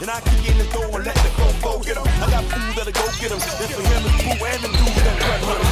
and I kick in the door and let the go get him. I got fools that'll go get him. That's for him, it's boo and them dudes that cut him.